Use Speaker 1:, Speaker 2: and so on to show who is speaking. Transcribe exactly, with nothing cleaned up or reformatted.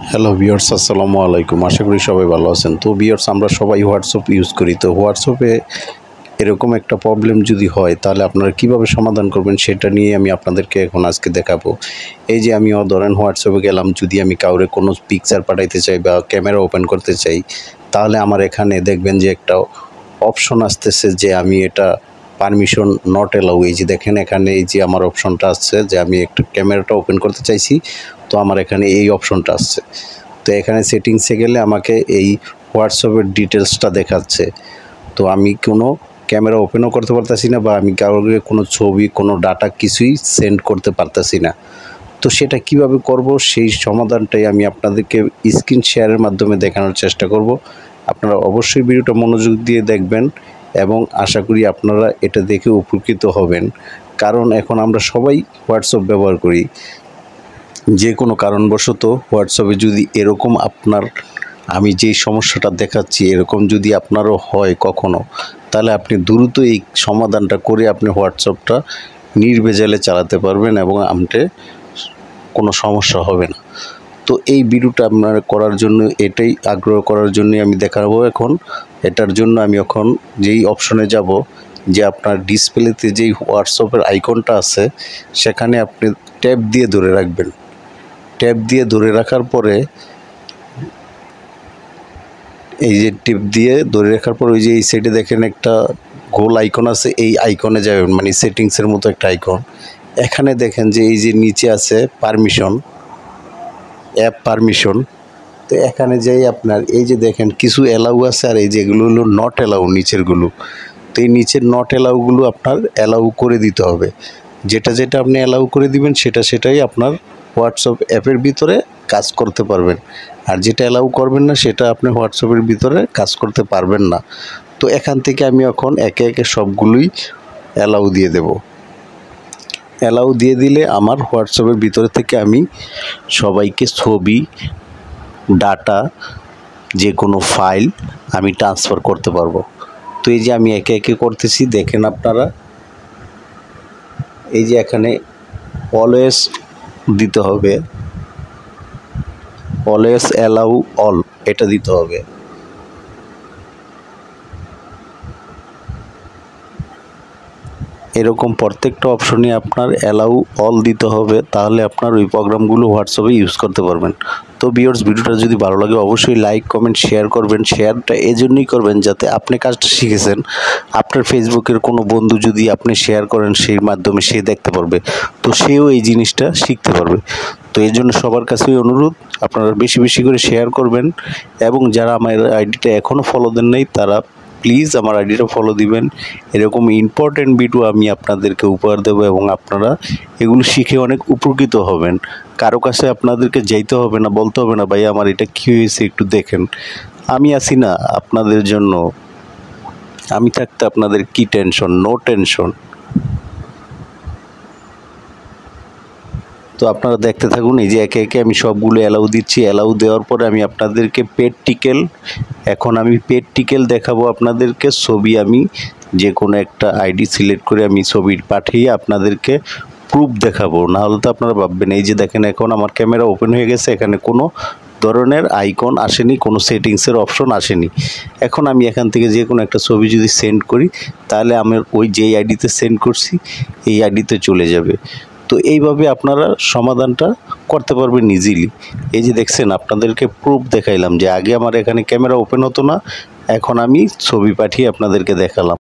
Speaker 1: Hello viewers, আসসালামু আলাইকুম। আশা করি সবাই ভালো আছেন। তো ভিউয়ার্স, আমরা সবাই হোয়াটসঅ্যাপ ইউজ করি। তো হোয়াটসঅ্যাপে এরকম একটা প্রবলেম যদি হয় তাহলে আপনারা কিভাবে সমাধান করবেন সেটা নিয়ে আমি আপনাদেরকে এখন আজকে দেখাবো। এই যে আমি ধরেন হোয়াটসঅ্যাপে গেলাম, যদি আমি কাউরে কোনো পিকচার পাঠাইতে চাই বা ক্যামেরা ওপেন করতে চাই, তাহলে আমার এখানে দেখবেন যে একটা অপশন আসতেছে যে আমি এটা পারমিশন নট এলাউ। এই যে দেখেন এখানে এই যে আমার অপশনটা আসছে যে আমি একটা ক্যামেরাটা ওপেন করতে চাইছি, তো আমার এখানে এই অপশনটা আসছে। তো এখানে সেটিংসে গেলে আমাকে এই হোয়াটসঅ্যাপের ডিটেলসটা দেখাচ্ছে। তো আমি কোনো ক্যামেরা ওপেনও করতে পারতেছি না বা আমি কাউকে কোনো ছবি, কোনো ডাটা কিছুই সেন্ড করতে পারতেছি না। তো সেটা কিভাবে করব সেই সমাধানটাই আমি আপনাদেরকে স্ক্রিন শেয়ারের মাধ্যমে দেখানোর চেষ্টা করব। আপনারা অবশ্যই ভিডিওটা মনোযোগ দিয়ে দেখবেন এবং আশা করি আপনারা এটা দেখে উপকৃত হবেন। কারণ এখন আমরা সবাই হোয়াটসঅ্যাপ ব্যবহার করি। যে কোনো কারণবশত হোয়াটসঅ্যাপে যদি এরকম আপনার আমি যেই সমস্যাটা দেখাচ্ছি এরকম যদি আপনারও হয় কখনো, তাহলে আপনি দ্রুত এই সমাধানটা করে আপনি হোয়াটসঅ্যাপটা নির্ভেজালে চালাতে পারবেন এবং আপনার কোনো সমস্যা হবে না। তো এই ভিডিওটা আপনার করার জন্য, এটাই আগ্রহ করার জন্যই আমি দেখাবো এখন। এটার জন্য আমি এখন যেই অপশনে যাব, যে আপনার ডিসপ্লেতে যেই হোয়াটসঅ্যাপের আইকনটা আছে সেখানে আপনি ট্যাপ দিয়ে ধরে রাখবেন। ট্যাপ দিয়ে ধরে রাখার পরে এই যে টিপ দিয়ে ধরে রাখার পর ওই যে এই সাইডে দেখেন একটা গোল আইকন আছে, এই আইকনে যাবেন, মানে সেটিংসের মতো একটা আইকন। এখানে দেখেন যে এই যে নিচে আছে পারমিশন, অ্যাপ পারমিশন। তো এখানে যাই আপনার এই যে দেখেন কিছু অ্যালাউ আছে আর এই যেগুলো হলো নট অ্যালাউ, নিচেরগুলো। তো এই নিচের নট অ্যালাউগুলো আপনার অ্যালাউ করে দিতে হবে। যেটা যেটা আপনি অ্যালাউ করে দিবেন সেটা সেটাই আপনার হোয়াটসঅ্যাপ অ্যাপের ভিতরে কাজ করতে পারবেন। আর যেটা অ্যালাউ করবেন না সেটা আপনি হোয়াটসঅ্যাপের ভিতরে কাজ করতে পারবেন না। তো এখান থেকে আমি এখন একে একে সবগুলোই অ্যালাউ দিয়ে দেব। অ্যালাউ দিয়ে দিলে আমার হোয়াটসঅ্যাপের ভিতরে থেকে আমি সবাইকে ছবি, ডাটা, যে কোনো ফাইল আমি ট্রান্সফার করতে পারবো। তো এই যে আমি একে একে করতেছি, দেখেন আপনারা এই যে এখানে অলওয়েজ দিতে হবে, অলওয়েজ অ্যালাউ অল, এটা দিতে হবে। এরকম প্রত্যেকটা অপশনে আপনার অ্যালাউ অল দিতে হবে, তাহলে আপনার ওই প্রোগ্রামগুলো হোয়াটসঅ্যাপে ইউজ করতে পারবেন। তো ভিউয়ার্স, ভিডিওটা যদি ভালো লাগে অবশ্যই লাইক, কমেন্ট, শেয়ার করবেন। শেয়ারটা এজন্যই করবেন যাতে আপনি কাজটা শিখেছেন আপনার ফেসবুকের কোনো বন্ধু যদি আপনি শেয়ার করেন সেই মাধ্যমে সে দেখতে পারবে, তো সেও এই জিনিসটা শিখতে পারবে। তো এই জন্য সবার কাছেই অনুরোধ, আপনারা বেশি বেশি করে শেয়ার করবেন এবং যারা আমার আইডিটা এখনও ফলো দেন নাই তারা প্লিজ আমার আইডিটা ফলো দিবেন। এরকম ইম্পর্টেন্ট ভিডিও আমি আপনাদেরকে উপহার দেবো এবং আপনারা এগুলো শিখে অনেক উপকৃত হবেন। কারো কাছে আপনাদেরকে যাইতে হবে না, বলতে হবে না ভাই আমার এটা কী হয়েছে একটু দেখেন। আমি আছি না আপনাদের জন্য, আমি থাকতে আপনাদের কি টেনশন, নো টেনশন। তো আপনারা দেখতে থাকুন, এই যে একে একে আমি সবগুলো অ্যালাউ দিচ্ছি। অ্যালাউ দেওয়ার পরে আমি আপনাদেরকে পেড টিকেল, এখন আমি পেড টিকেল দেখাবো আপনাদেরকে। ছবি আমি যে কোনো একটা আইডি সিলেক্ট করে আমি ছবি পাঠিয়ে আপনাদেরকে প্রুফ দেখাবো, না হলে তো আপনারা ভাববেন। এই যে দেখেন এখন আমার ক্যামেরা ওপেন হয়ে গেছে, এখানে কোনো ধরনের আইকন আসেনি, কোনো সেটিংসের অপশন আসেনি। এখন আমি এখান থেকে যে কোনো একটা ছবি যদি সেন্ড করি তাহলে আমার ওই যেই আইডিতে সেন্ড করছি এই আইডিতে চলে যাবে। তো এইভাবে আপনারা সমাধানটা করতে পারবেন ইজিলি। এই যে দেখছেন আপনাদেরকে প্রুফ দেখাইলাম যে আগে আমার এখানে ক্যামেরা ওপেন হতো না, এখন আমি ছবি পাঠিয়ে আপনাদেরকে দেখালাম।